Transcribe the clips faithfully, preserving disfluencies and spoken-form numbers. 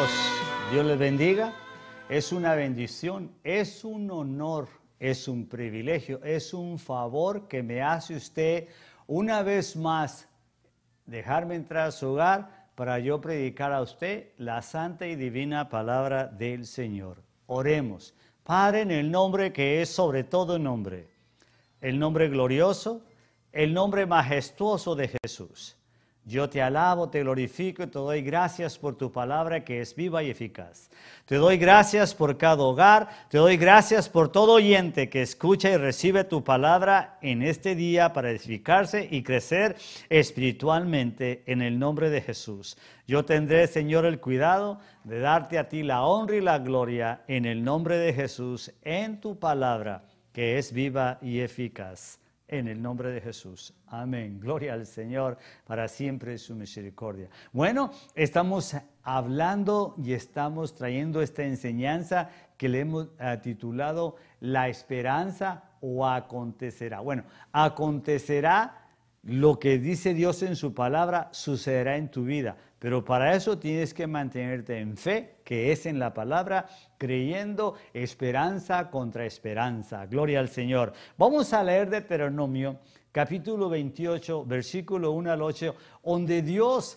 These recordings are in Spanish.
Dios, Dios les bendiga. Es una bendición, es un honor, es un privilegio, es un favor que me hace usted una vez más dejarme entrar a su hogar para yo predicar a usted la santa y divina palabra del Señor. Oremos. Padre, en el nombre que es sobre todo nombre, el nombre glorioso, el nombre majestuoso de Jesús. Yo te alabo, te glorifico y te doy gracias por tu palabra que es viva y eficaz. Te doy gracias por cada hogar, te doy gracias por todo oyente que escucha y recibe tu palabra en este día para edificarse y crecer espiritualmente en el nombre de Jesús. Yo tendré, Señor, el cuidado de darte a ti la honra y la gloria en el nombre de Jesús, en tu palabra que es viva y eficaz. En el nombre de Jesús. Amén. Gloria al Señor, para siempre su misericordia. Bueno, estamos hablando y estamos trayendo esta enseñanza que le hemos uh, titulado La esperanza o acontecerá. Bueno, acontecerá lo que dice Dios en su palabra, sucederá en tu vida. Pero para eso tienes que mantenerte en fe, que es en la palabra, creyendo esperanza contra esperanza. Gloria al Señor. Vamos a leer Deuteronomio, capítulo veintiocho, versículo uno al ocho, donde Dios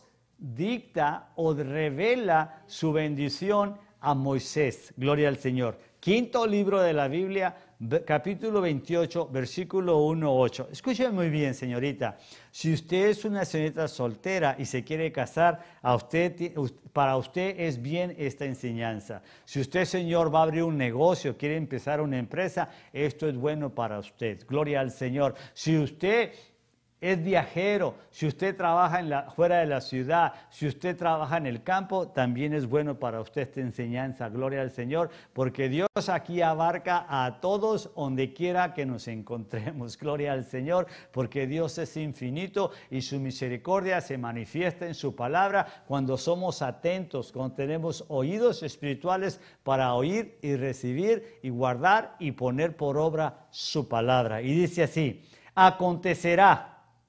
dicta o revela su bendición a Moisés. Gloria al Señor. Quinto libro de la Biblia, capítulo veintiocho, versículo uno a ocho. Escuche muy bien, señorita. Si usted es una señorita soltera y se quiere casar, a usted, para usted es bien esta enseñanza. Si usted, señor, va a abrir un negocio, quiere empezar una empresa, esto es bueno para usted. Gloria al Señor. Si usted es viajero, si usted trabaja en la, fuera de la ciudad, si usted trabaja en el campo, también es bueno para usted esta enseñanza. Gloria al Señor, porque Dios aquí abarca a todos donde quiera que nos encontremos. Gloria al Señor, porque Dios es infinito y su misericordia se manifiesta en su palabra cuando somos atentos, cuando tenemos oídos espirituales para oír y recibir y guardar y poner por obra su palabra. Y dice así: acontecerá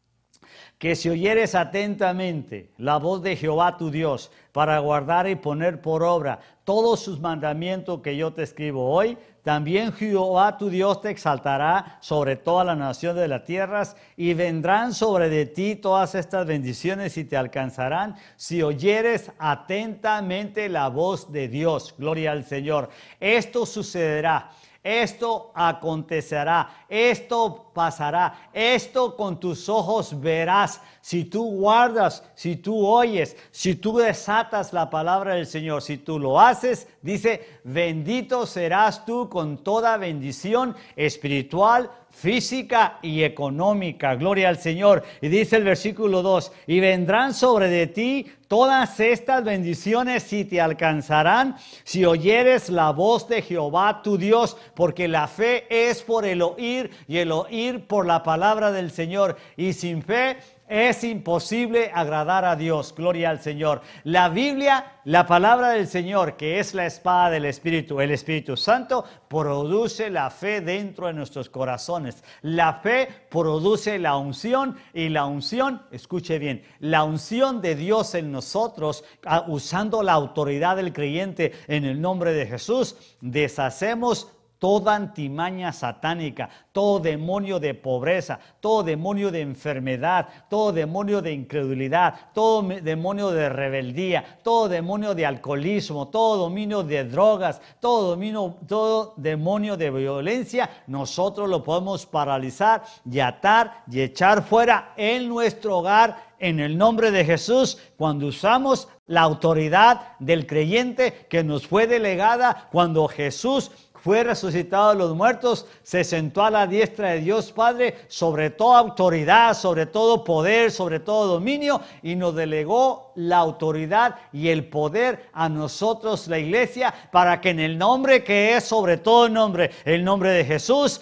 que si oyeres atentamente la voz de Jehová tu Dios para guardar y poner por obra todos sus mandamientos que yo te escribo hoy, también Jehová tu Dios te exaltará sobre toda la nación de las tierras y vendrán sobre de ti todas estas bendiciones y te alcanzarán si oyeres atentamente la voz de Dios. Gloria al Señor. Esto sucederá. Esto acontecerá, esto pasará, esto con tus ojos verás. Si tú guardas, si tú oyes, si tú desatas la palabra del Señor, si tú lo haces, dice, bendito serás tú con toda bendición espiritual, física y económica. Gloria al Señor. Y dice el versículo dos, y vendrán sobre de ti todas estas bendiciones y te alcanzarán si oyeres la voz de Jehová tu Dios, porque la fe es por el oír y el oír por la palabra del Señor. Y sin fe es imposible agradar a Dios. Gloria al Señor. La Biblia, la palabra del Señor, que es la espada del Espíritu, el Espíritu Santo, produce la fe dentro de nuestros corazones. La fe produce la unción y la unción, escuche bien, la unción de Dios en nosotros, usando la autoridad del creyente en el nombre de Jesús, deshacemos toda antimaña satánica, todo demonio de pobreza, todo demonio de enfermedad, todo demonio de incredulidad, todo demonio de rebeldía, todo demonio de alcoholismo, todo dominio de drogas, todo, dominio, todo demonio de violencia, nosotros lo podemos paralizar y atar y echar fuera en nuestro hogar en el nombre de Jesús, cuando usamos la autoridad del creyente que nos fue delegada cuando Jesús fue resucitado de los muertos, se sentó a la diestra de Dios Padre sobre toda autoridad, sobre todo poder, sobre todo dominio, y nos delegó la autoridad y el poder a nosotros, la iglesia, para que en el nombre que es sobre todo nombre, el nombre de Jesús,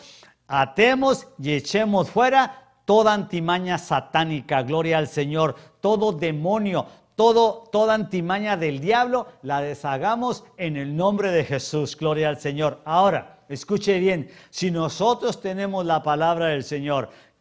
atemos y echemos fuera toda antimaña satánica. Gloria al Señor. Todo demonio, Todo, toda antimaña del diablo la deshagamos en el nombre de Jesús. Gloria al Señor. Ahora, escuche bien, si nosotros tenemos la palabra del Señor,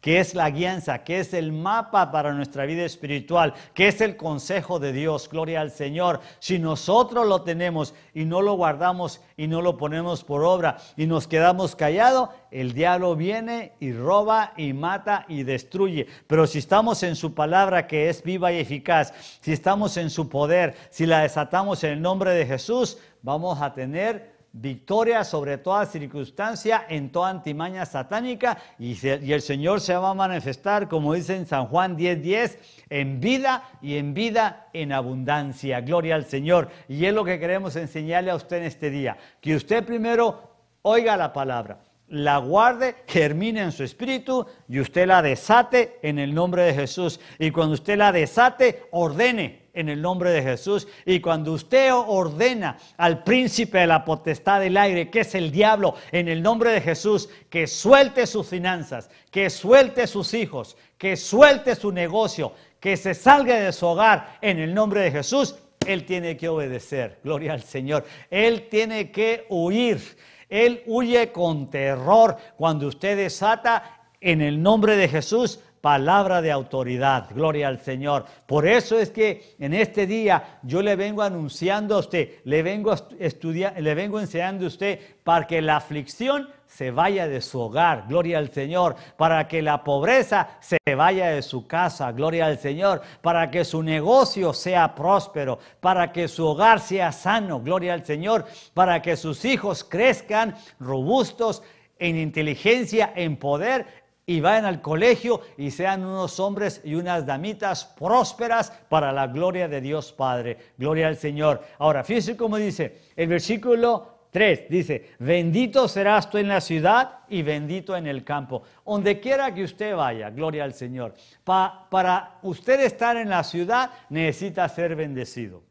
que es la guianza, que es el mapa para nuestra vida espiritual, que es el consejo de Dios. Gloria al Señor. Si nosotros lo tenemos y no lo guardamos y no lo ponemos por obra y nos quedamos callados, el diablo viene y roba y mata y destruye. Pero si estamos en su palabra, que es viva y eficaz, si estamos en su poder, si la desatamos en el nombre de Jesús, vamos a tener victoria sobre toda circunstancia, en toda antimaña satánica, y, se, y el Señor se va a manifestar, como dice en San Juan diez diez, en vida y en vida en abundancia. Gloria al Señor. Y es lo que queremos enseñarle a usted en este día, que usted primero oiga la palabra, la guarde, germine en su espíritu y usted la desate en el nombre de Jesús. Y cuando usted la desate, ordene en el nombre de Jesús. Y cuando usted ordena al príncipe de la potestad del aire, que es el diablo, en el nombre de Jesús, que suelte sus finanzas, que suelte sus hijos, que suelte su negocio, que se salga de su hogar en el nombre de Jesús, él tiene que obedecer. Gloria al Señor. Él tiene que huir. Él huye con terror cuando usted desata en el nombre de Jesús palabra de autoridad. Gloria al Señor. Por eso es que en este día yo le vengo anunciando a usted, le vengo estudiando, le vengo enseñando a usted para que la aflicción se vaya de su hogar. Gloria al Señor. Para que la pobreza se vaya de su casa. Gloria al Señor. Para que su negocio sea próspero. Para que su hogar sea sano. Gloria al Señor. Para que sus hijos crezcan robustos en inteligencia, en poder, y vayan al colegio y sean unos hombres y unas damitas prósperas para la gloria de Dios Padre. Gloria al Señor. Ahora, fíjense cómo dice el versículo tres, dice, bendito serás tú en la ciudad y bendito en el campo. Donde quiera que usted vaya, gloria al Señor. Pa, para usted estar en la ciudad, necesita ser bendecido.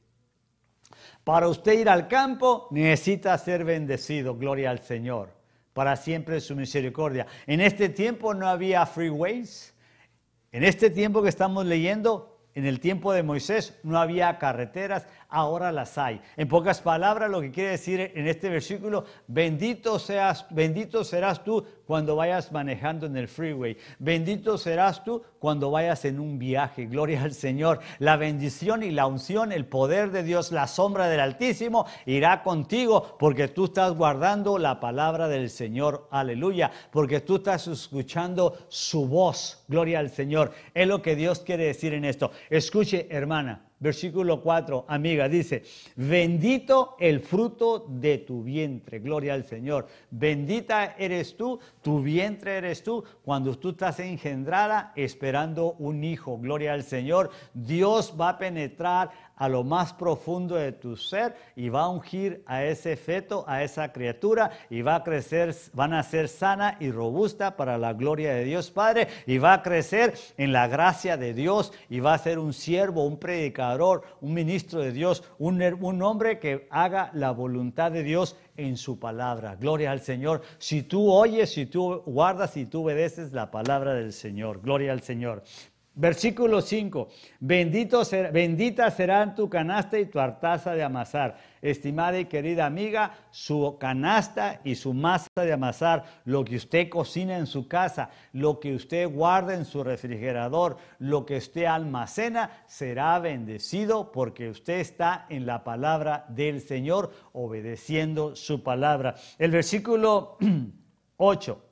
Para usted ir al campo, necesita ser bendecido, gloria al Señor. Para siempre su misericordia. En este tiempo no había freeways. En este tiempo que estamos leyendo, en el tiempo de Moisés, no había carreteras, ahora las hay. En pocas palabras, lo que quiere decir en este versículo, bendito seas, bendito serás tú cuando vayas manejando en el freeway. Bendito serás tú cuando vayas en un viaje. Gloria al Señor. La bendición y la unción, el poder de Dios, la sombra del Altísimo irá contigo porque tú estás guardando la palabra del Señor. Aleluya. Porque tú estás escuchando su voz. Gloria al Señor. Es lo que Dios quiere decir en esto. Escuche, hermana. Versículo cuatro, amiga, dice, bendito el fruto de tu vientre, gloria al Señor. Bendita eres tú, tu vientre eres tú, cuando tú estás engendrada esperando un hijo, gloria al Señor. Dios va a penetrar a lo más profundo de tu ser y va a ungir a ese feto, a esa criatura, y va a crecer, van a ser sana y robusta para la gloria de Dios Padre, y va a crecer en la gracia de Dios, y va a ser un siervo, un predicador, un ministro de Dios, un, un hombre que haga la voluntad de Dios en su palabra. Gloria al Señor. Si tú oyes, si tú guardas, si tú obedeces la palabra del Señor. Gloria al Señor. Versículo cinco, Bendito ser, bendita serán tu canasta y tu hartaza de amasar. Estimada y querida amiga, su canasta y su masa de amasar, lo que usted cocina en su casa, lo que usted guarda en su refrigerador, lo que usted almacena, será bendecido porque usted está en la palabra del Señor, obedeciendo su palabra. El versículo ocho.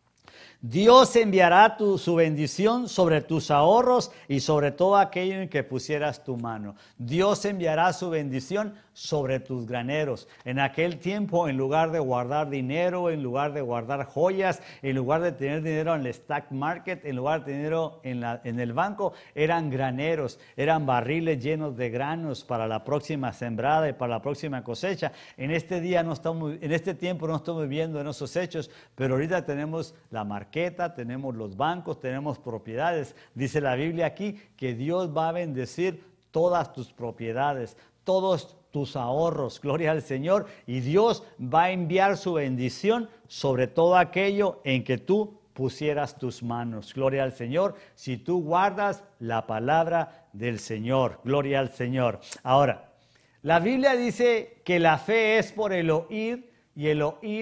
Dios enviará tu, su bendición sobre tus ahorros y sobre todo aquello en que pusieras tu mano. Dios enviará su bendición sobre tus graneros. En aquel tiempo, en lugar de guardar dinero, en lugar de guardar joyas, en lugar de tener dinero en el stock market, en lugar de tener dinero en, la, en el banco, eran graneros, eran barriles llenos de granos para la próxima sembrada y para la próxima cosecha. En este día no estamos, en este tiempo no estamos viendo en esos hechos, pero ahorita tenemos la marca. Tenemos los bancos, tenemos propiedades. Dice la Biblia aquí que Dios va a bendecir todas tus propiedades, todos tus ahorros, gloria al Señor, y Dios va a enviar su bendición sobre todo aquello en que tú pusieras tus manos, gloria al Señor, si tú guardas la palabra del Señor, gloria al Señor. Ahora, la Biblia dice que la fe es por el oír y el oír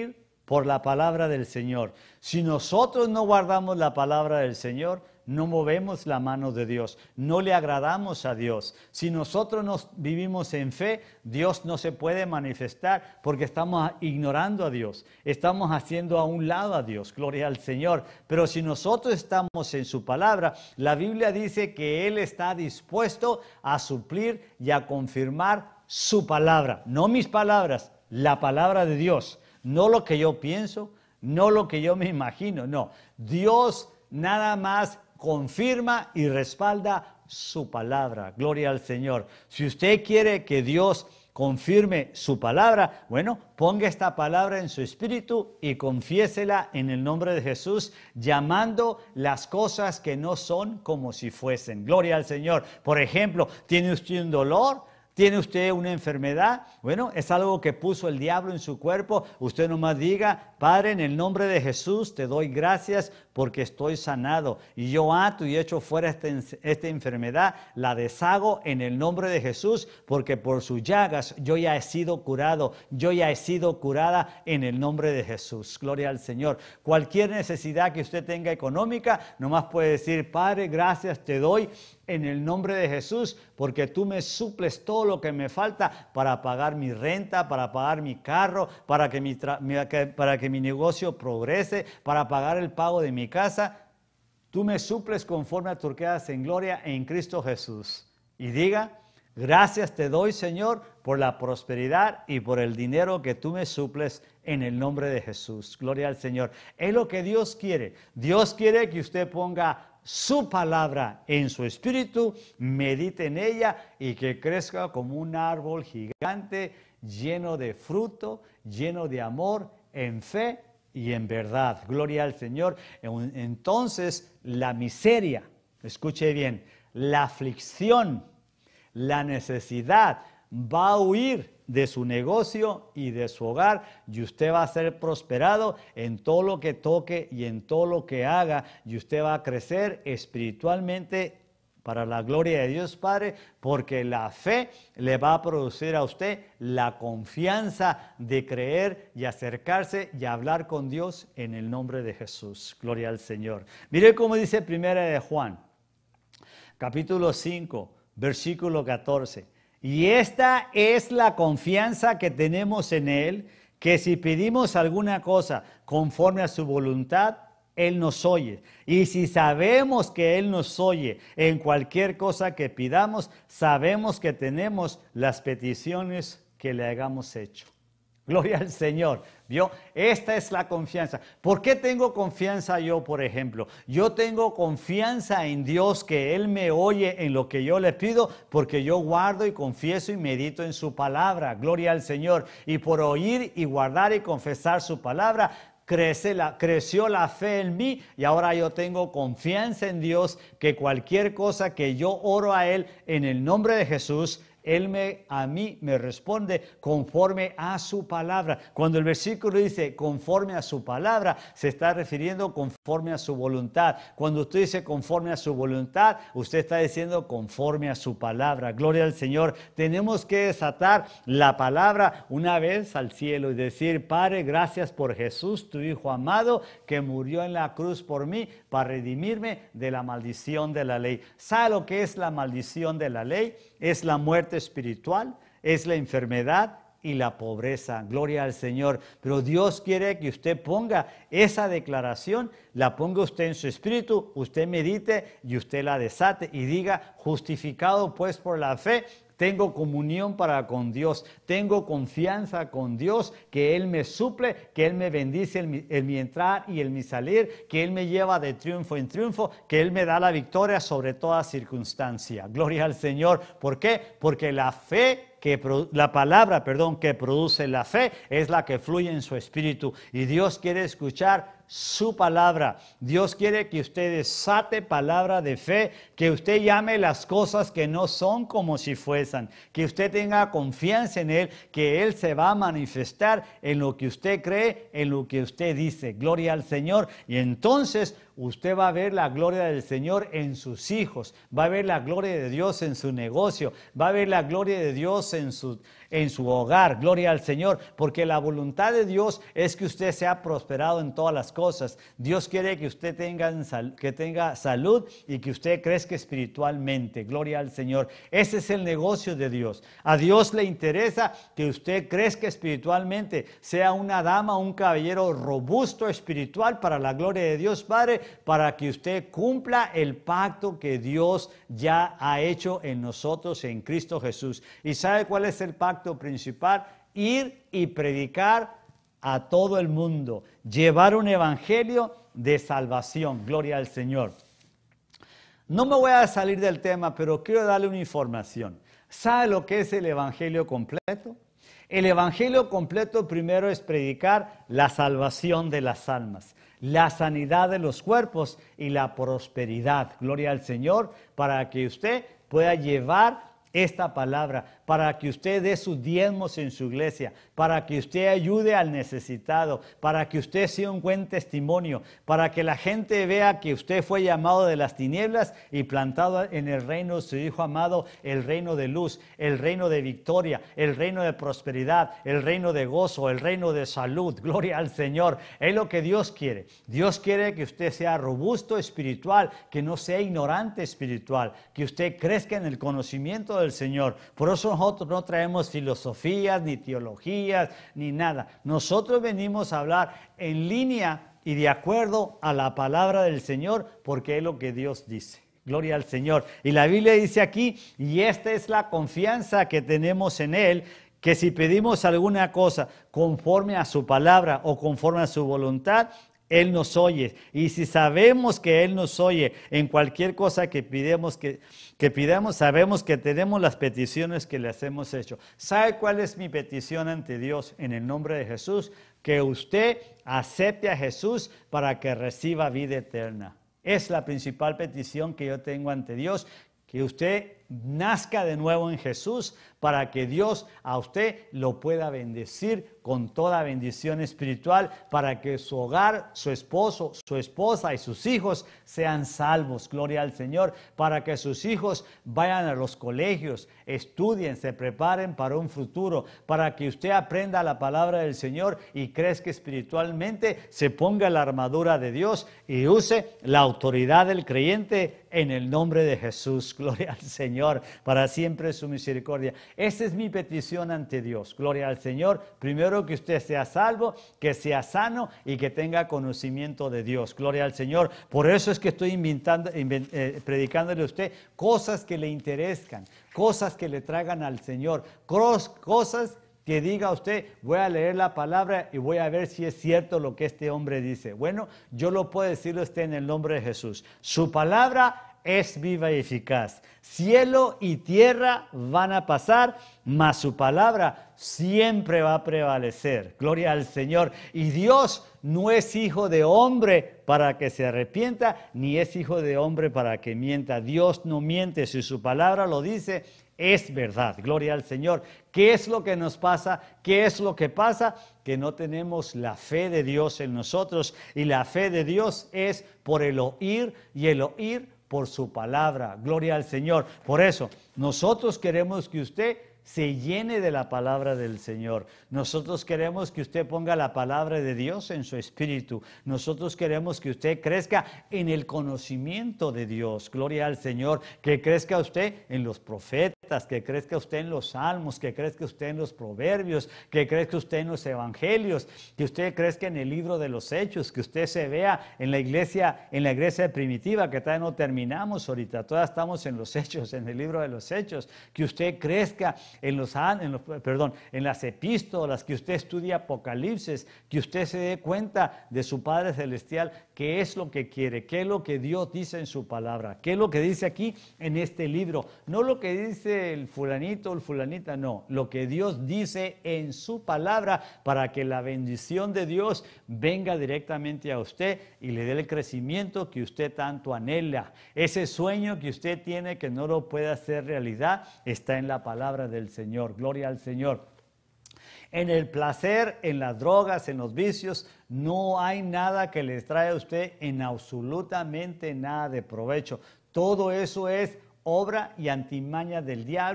por la palabra del Señor. Si nosotros no guardamos la palabra del Señor, no movemos la mano de Dios, no le agradamos a Dios. Si nosotros no vivimos en fe, Dios no se puede manifestar porque estamos ignorando a Dios, estamos haciendo a un lado a Dios, gloria al Señor. Pero si nosotros estamos en su palabra, la Biblia dice que Él está dispuesto a suplir y a confirmar su palabra, no mis palabras, la palabra de Dios, no lo que yo pienso, no lo que yo me imagino, no. Dios nada más confirma y respalda su palabra. Gloria al Señor. Si usted quiere que Dios confirme su palabra, bueno, ponga esta palabra en su espíritu y confiésela en el nombre de Jesús, llamando las cosas que no son como si fuesen. Gloria al Señor. Por ejemplo, ¿tiene usted un dolor? ¿Tiene usted una enfermedad? Bueno, es algo que puso el diablo en su cuerpo. Usted nomás diga, Padre, en el nombre de Jesús te doy gracias porque estoy sanado. Y yo ato y echo fuera esta, esta enfermedad, la deshago en el nombre de Jesús, porque por sus llagas yo ya he sido curado, yo ya he sido curada en el nombre de Jesús. Gloria al Señor. Cualquier necesidad que usted tenga económica, nomás puede decir, Padre, gracias te doy en el nombre de Jesús, porque tú me suples todo lo que me falta para pagar mi renta, para pagar mi carro, para que mi, para que mi negocio progrese, para pagar el pago de mi casa. Tú me suples conforme a tus riquezas en gloria en Cristo Jesús. Y diga, gracias te doy, Señor, por la prosperidad y por el dinero que tú me suples en el nombre de Jesús. Gloria al Señor. Es lo que Dios quiere. Dios quiere que usted ponga su palabra en su espíritu, medite en ella y que crezca como un árbol gigante, lleno de fruto, lleno de amor, en fe y en verdad. Gloria al Señor. Entonces la miseria, escuche bien, la aflicción, la necesidad va a huir de su negocio y de su hogar, y usted va a ser prosperado en todo lo que toque y en todo lo que haga, y usted va a crecer espiritualmente para la gloria de Dios Padre, porque la fe le va a producir a usted la confianza de creer y acercarse y hablar con Dios en el nombre de Jesús. Gloria al Señor. Mire cómo dice Primera de Juan, capítulo cinco, versículo catorce. Y esta es la confianza que tenemos en Él, que si pedimos alguna cosa conforme a su voluntad, Él nos oye. Y si sabemos que Él nos oye en cualquier cosa que pidamos, sabemos que tenemos las peticiones que le hayamos hecho. Gloria al Señor. ¿Vio? Esta es la confianza. ¿Por qué tengo confianza yo, por ejemplo? Yo tengo confianza en Dios, que Él me oye en lo que yo le pido, porque yo guardo y confieso y medito en su palabra. Gloria al Señor. Y por oír y guardar y confesar su palabra, crece la, creció la fe en mí, y ahora yo tengo confianza en Dios, que cualquier cosa que yo oro a Él en el nombre de Jesús, Él me, a mí me responde conforme a su palabra. Cuando el versículo dice conforme a su palabra, se está refiriendo conforme a su voluntad. Cuando usted dice conforme a su voluntad, usted está diciendo conforme a su palabra. Gloria al Señor. Tenemos que desatar la palabra una vez al cielo y decir, Padre, gracias por Jesús, tu Hijo amado, que murió en la cruz por mí para redimirme de la maldición de la ley. ¿Sabe lo que es la maldición de la ley? Es la muerte espiritual, es la enfermedad y la pobreza. Gloria al Señor. Pero Dios quiere que usted ponga esa declaración, la ponga usted en su espíritu, usted medite y usted la desate y diga, justificado pues por la fe, tengo comunión para con Dios, tengo confianza con Dios, que Él me suple, que Él me bendice en mi, en mi entrar y en mi salir, que Él me lleva de triunfo en triunfo, que Él me da la victoria sobre toda circunstancia. Gloria al Señor. ¿Por qué? Porque la fe que la palabra, perdón, que produce la fe es la que fluye en su espíritu, y Dios quiere escuchar su palabra. Dios quiere que usted desate palabra de fe, que usted llame las cosas que no son como si fuesen, que usted tenga confianza en Él, que Él se va a manifestar en lo que usted cree, en lo que usted dice. Gloria al Señor. Y entonces usted va a ver la gloria del Señor en sus hijos, va a ver la gloria de Dios en su negocio, va a ver la gloria de Dios en su, en su hogar, gloria al Señor, porque la voluntad de Dios es que usted sea prosperado en todas las cosas. Dios quiere que usted tenga, que tenga salud y que usted crezca espiritualmente, gloria al Señor. Ese es el negocio de Dios. A Dios le interesa que usted crezca espiritualmente, sea una dama, un caballero robusto espiritual para la gloria de Dios Padre, para que usted cumpla el pacto que Dios ya ha hecho en nosotros en Cristo Jesús. ¿Y sabe cuál es el pacto principal? Ir y predicar a todo el mundo, llevar un evangelio de salvación, gloria al Señor. No me voy a salir del tema, pero quiero darle una información. ¿Sabe lo que es el evangelio completo? El evangelio completo primero es predicar la salvación de las almas, la sanidad de los cuerpos y la prosperidad. Gloria al Señor, para que usted pueda llevar esta palabra, para que usted dé sus diezmos en su iglesia, para que usted ayude al necesitado, para que usted sea un buen testimonio, para que la gente vea que usted fue llamado de las tinieblas y plantado en el reino de su Hijo amado, el reino de luz, el reino de victoria, el reino de prosperidad, el reino de gozo, el reino de salud. Gloria al Señor. Es lo que Dios quiere. Dios quiere que usted sea robusto espiritual, que no sea ignorante espiritual, que usted crezca en el conocimiento del Señor. Por eso nosotros no traemos filosofías, ni teologías, ni nada. Nosotros venimos a hablar en línea y de acuerdo a la palabra del Señor, porque es lo que Dios dice. Gloria al Señor. Y la Biblia dice aquí, y esta es la confianza que tenemos en Él, que si pedimos alguna cosa conforme a su palabra o conforme a su voluntad, Él nos oye. Y si sabemos que Él nos oye en cualquier cosa que pidamos, que, que pidamos, sabemos que tenemos las peticiones que les hemos hecho. ¿Sabe cuál es mi petición ante Dios en el nombre de Jesús? Que usted acepte a Jesús para que reciba vida eterna. Es la principal petición que yo tengo ante Dios, que usted nazca de nuevo en Jesús para que Dios a usted lo pueda bendecir con toda bendición espiritual, para que su hogar, su esposo, su esposa y sus hijos sean salvos. Gloria al Señor. Para que sus hijos vayan a los colegios, estudien, se preparen para un futuro, para que usted aprenda la palabra del Señor y crezca espiritualmente, se ponga la armadura de Dios y use la autoridad del creyente en el nombre de Jesús. Gloria al Señor. Para siempre su misericordia. Esa es mi petición ante Dios. Gloria al Señor. Primero, que usted sea salvo, que sea sano y que tenga conocimiento de Dios. Gloria al Señor. Por eso es que estoy inventando, invent, eh, predicándole a usted cosas que le interesan, cosas que le traigan al Señor, cosas que diga usted, voy a leer la palabra y voy a ver si es cierto lo que este hombre dice. Bueno, yo lo puedo decirle a usted en el nombre de Jesús. Su palabra es viva y eficaz. Cielo y tierra van a pasar, mas su palabra siempre va a prevalecer. Gloria al Señor. Y Dios no es hijo de hombre para que se arrepienta, ni es hijo de hombre para que mienta. Dios no miente. Si su palabra lo dice, es verdad. Gloria al Señor. ¿Qué es lo que nos pasa? ¿Qué es lo que pasa? Que no tenemos la fe de Dios en nosotros. Y la fe de Dios es por el oír, y el oír por su palabra. Gloria al Señor. Por eso, nosotros queremos que usted se llene de la palabra del Señor. Nosotros queremos que usted ponga la palabra de Dios en su espíritu. Nosotros queremos que usted crezca en el conocimiento de Dios. Gloria al Señor. Que crezca usted en los profetas, que crezca usted en los salmos, que crezca usted en los proverbios, que crezca usted en los evangelios, que usted crezca en el libro de los hechos, que usted se vea en la iglesia, en la iglesia primitiva, que todavía no terminamos ahorita, todavía estamos en los hechos, en el libro de los hechos, que usted crezca en los, en los perdón, en las epístolas, que usted estudie Apocalipsis, que usted se dé cuenta de su Padre Celestial, qué es lo que quiere, qué es lo que Dios dice en su palabra, qué es lo que dice aquí en este libro, no lo que dice el fulanito o el fulanita, no, lo que Dios dice en su palabra, para que la bendición de Dios venga directamente a usted y le dé el crecimiento que usted tanto anhela. Ese sueño que usted tiene que no lo puede hacer realidad está en la palabra del Señor. Gloria al Señor. En el placer, en las drogas, en los vicios, no hay nada que les trae a usted en absolutamente nada de provecho. Todo eso es obra y antimaña del diablo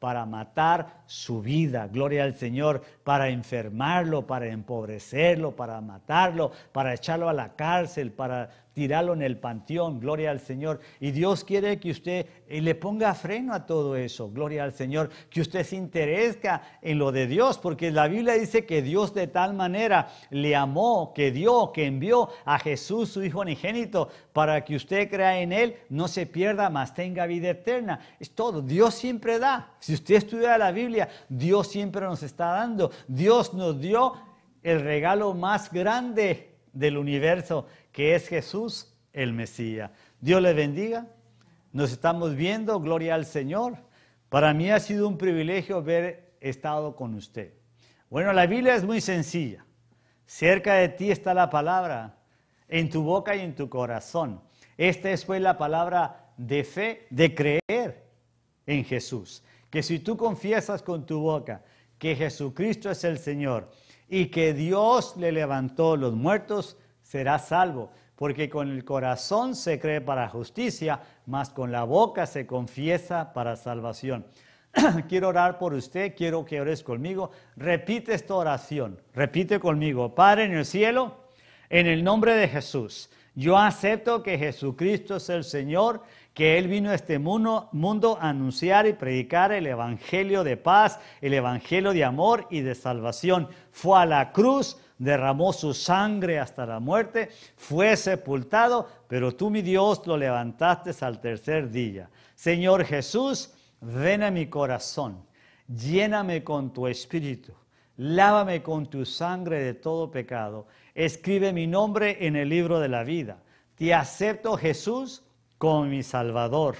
para matar su vida, gloria al Señor, para enfermarlo, para empobrecerlo, para matarlo, para echarlo a la cárcel, para tirarlo en el panteón, gloria al Señor. Y Dios quiere que usted le ponga freno a todo eso, gloria al Señor, que usted se interesa en lo de Dios, porque la Biblia dice que Dios de tal manera le amó, que dio, que envió a Jesús, su Hijo unigénito, para que usted crea en Él, no se pierda, mas tenga vida eterna. Es todo, Dios siempre da. Si usted estudia la Biblia, Dios siempre nos está dando. Dios nos dio el regalo más grande del universo, que es Jesús, el Mesías. Dios le bendiga. Nos estamos viendo, gloria al Señor. Para mí ha sido un privilegio haber estado con usted. Bueno, la Biblia es muy sencilla. Cerca de ti está la palabra, en tu boca y en tu corazón. Esta es pues la palabra de fe, de creer en Jesús. Que si tú confiesas con tu boca que Jesucristo es el Señor y que Dios le levantó los muertos, serás salvo. Porque con el corazón se cree para justicia, mas con la boca se confiesa para salvación. Quiero orar por usted, quiero que ores conmigo. Repite esta oración, repite conmigo. Padre en el cielo, en el nombre de Jesús, yo acepto que Jesucristo es el Señor, que Él vino a este mundo, mundo a anunciar y predicar el evangelio de paz, el evangelio de amor y de salvación. Fue a la cruz, derramó su sangre hasta la muerte, fue sepultado, pero tú, mi Dios, lo levantaste al tercer día. Señor Jesús, ven a mi corazón, lléname con tu espíritu, lávame con tu sangre de todo pecado, escribe mi nombre en el libro de la vida. Te acepto, Jesús, como mi Salvador.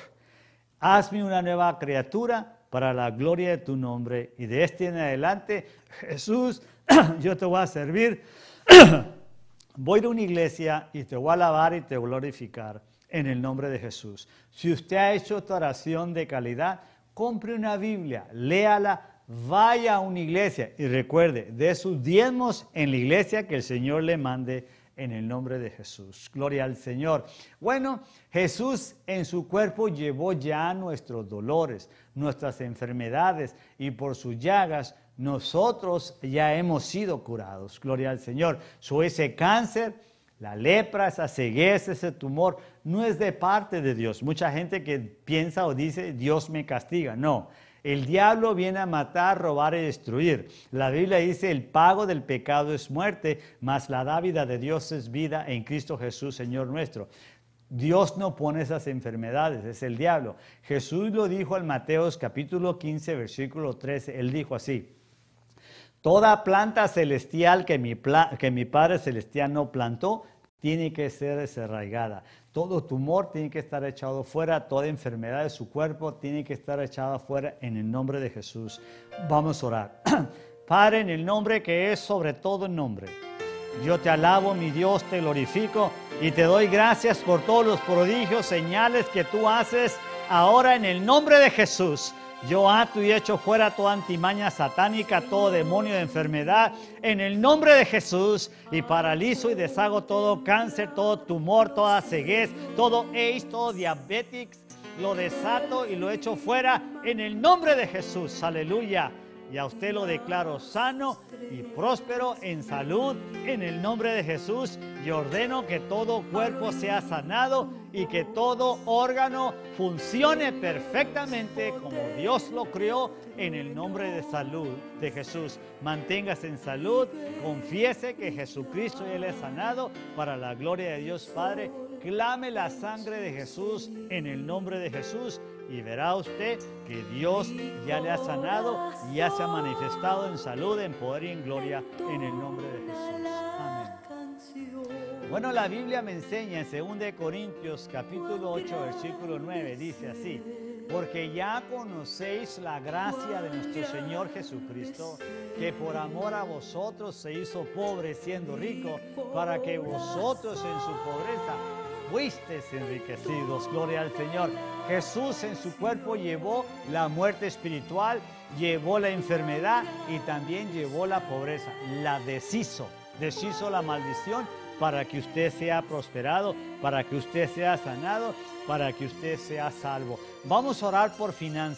Hazme una nueva criatura para la gloria de tu nombre. Y de este en adelante, Jesús, yo te voy a servir. Voy a una iglesia y te voy a alabar y te voy a glorificar en el nombre de Jesús. Si usted ha hecho esta oración de calidad, compre una Biblia, léala, vaya a una iglesia y recuerde, dé sus diezmos en la iglesia que el Señor le mande en el nombre de Jesús. Gloria al Señor. Bueno, Jesús en su cuerpo llevó ya nuestros dolores, nuestras enfermedades, y por sus llagas nosotros ya hemos sido curados. Gloria al Señor. So, ese cáncer, la lepra, esa ceguez, ese tumor, no es de parte de Dios. Mucha gente que piensa o dice, Dios me castiga. No. El diablo viene a matar, robar y destruir. La Biblia dice, el pago del pecado es muerte, mas la dávida de Dios es vida en Cristo Jesús, Señor nuestro. Dios no pone esas enfermedades, es el diablo. Jesús lo dijo en Mateo capítulo quince, versículo trece. Él dijo así: toda planta celestial que mi, pla- que mi Padre Celestial no plantó, tiene que ser desarraigada. Todo tumor tiene que estar echado fuera, toda enfermedad de su cuerpo tiene que estar echada fuera en el nombre de Jesús. Vamos a orar. Padre, en el nombre que es sobre todo el nombre, yo te alabo, mi Dios, te glorifico y te doy gracias por todos los prodigios, señales que tú haces ahora en el nombre de Jesús. Yo ato y echo fuera toda antimaña satánica, todo demonio de enfermedad, en el nombre de Jesús, y paralizo y deshago todo cáncer, todo tumor, toda ceguez, todo AIDS, todo diabetes, lo desato y lo echo fuera en el nombre de Jesús. Aleluya. Y a usted lo declaro sano y próspero en salud en el nombre de Jesús. Y ordeno que todo cuerpo sea sanado y que todo órgano funcione perfectamente como Dios lo creó en el nombre de salud de Jesús. Manténgase en salud, confiese que Jesucristo ya le ha sanado para la gloria de Dios Padre. Clame la sangre de Jesús en el nombre de Jesús. Y verá usted que Dios ya le ha sanado y ya se ha manifestado en salud, en poder y en gloria en el nombre de Jesús. Amén. Bueno, la Biblia me enseña en segunda de Corintios capítulo ocho, versículo nueve, dice así: porque ya conocéis la gracia de nuestro Señor Jesucristo, que por amor a vosotros se hizo pobre siendo rico, para que vosotros en su pobreza fuisteis enriquecidos. Gloria al Señor. Jesús en su cuerpo llevó la muerte espiritual, llevó la enfermedad y también llevó la pobreza. La deshizo, deshizo la maldición para que usted sea prosperado, para que usted sea sanado, para que usted sea salvo. Vamos a orar por finanzas.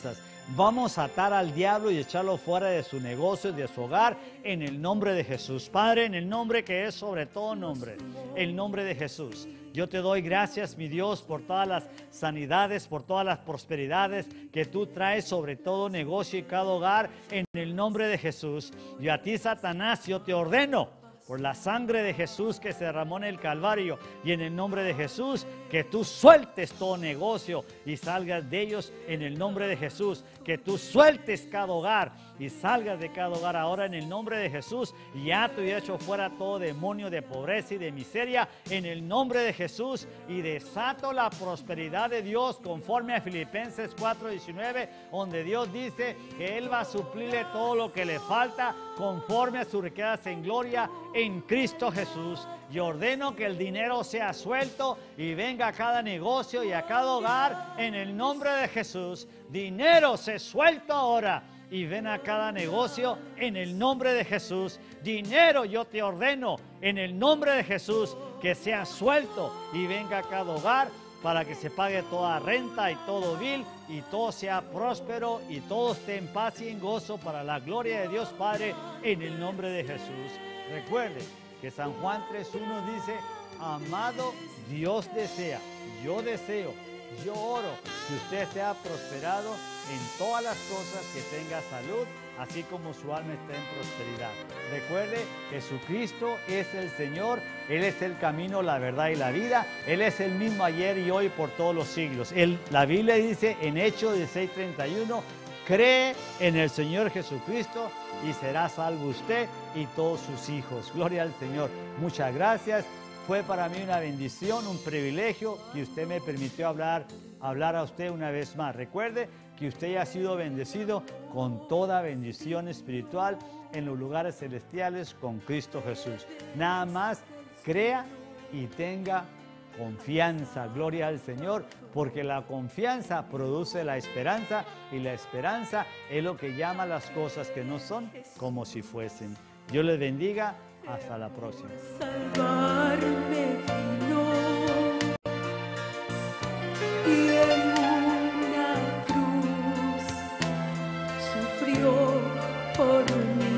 Vamos a atar al diablo y echarlo fuera de su negocio y de su hogar en el nombre de Jesús. Padre, en el nombre que es sobre todo nombre, el nombre de Jesús. Yo te doy gracias, mi Dios, por todas las sanidades, por todas las prosperidades que tú traes sobre todo negocio y cada hogar en el nombre de Jesús. Y a ti, Satanás, yo te ordeno, por la sangre de Jesús que se derramó en el Calvario y en el nombre de Jesús, que tú sueltes todo negocio y salgas de ellos en el nombre de Jesús. Que tú sueltes cada hogar y salgas de cada hogar ahora en el nombre de Jesús. Y ato y echo fuera todo demonio de pobreza y de miseria en el nombre de Jesús. Y desato la prosperidad de Dios conforme a Filipenses cuatro diecinueve, donde Dios dice que Él va a suplirle todo lo que le falta conforme a sus riquezas en gloria en Cristo Jesús. Y ordeno que el dinero sea suelto y venga a cada negocio y a cada hogar en el nombre de Jesús. Dinero se suelto ahora y ven a cada negocio en el nombre de Jesús. Dinero, yo te ordeno en el nombre de Jesús que sea suelto y venga a cada hogar para que se pague toda renta y todo bill y todo sea próspero y todo esté en paz y en gozo para la gloria de Dios Padre en el nombre de Jesús. Recuerde que San Juan tres uno dice: amado, Dios desea, yo deseo, yo oro que usted sea prosperado en todas las cosas, que tenga salud, así como su alma esté en prosperidad. Recuerde, Jesucristo es el Señor, Él es el camino, la verdad y la vida. Él es el mismo ayer y hoy por todos los siglos. Él, la Biblia dice en Hechos dieciséis treinta y uno, cree en el Señor Jesucristo y será salvo usted y todos sus hijos. Gloria al Señor. Muchas gracias. Fue para mí una bendición, un privilegio que usted me permitió hablar, hablar a usted una vez más. Recuerde que usted ya ha sido bendecido con toda bendición espiritual en los lugares celestiales con Cristo Jesús. Nada más crea y tenga confianza. Gloria al Señor, porque la confianza produce la esperanza y la esperanza es lo que llama las cosas que no son como si fuesen. Dios les bendiga. Hasta la próxima. Salvarme vino y en una cruz sufrió por mí.